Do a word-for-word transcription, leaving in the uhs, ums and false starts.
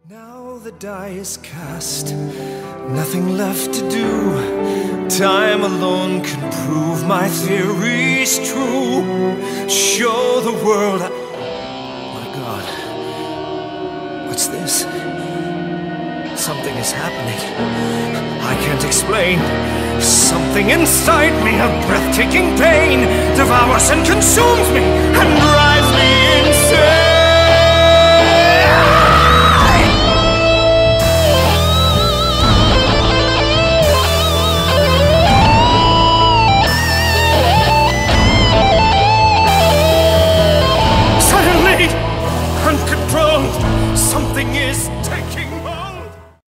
Now the die is cast, nothing left to do. Time alone can prove my theory's true. Show the world I... My God, what's this? Something is happening. I can't explain. Something inside me, a breathtaking pain, devours and consumes me.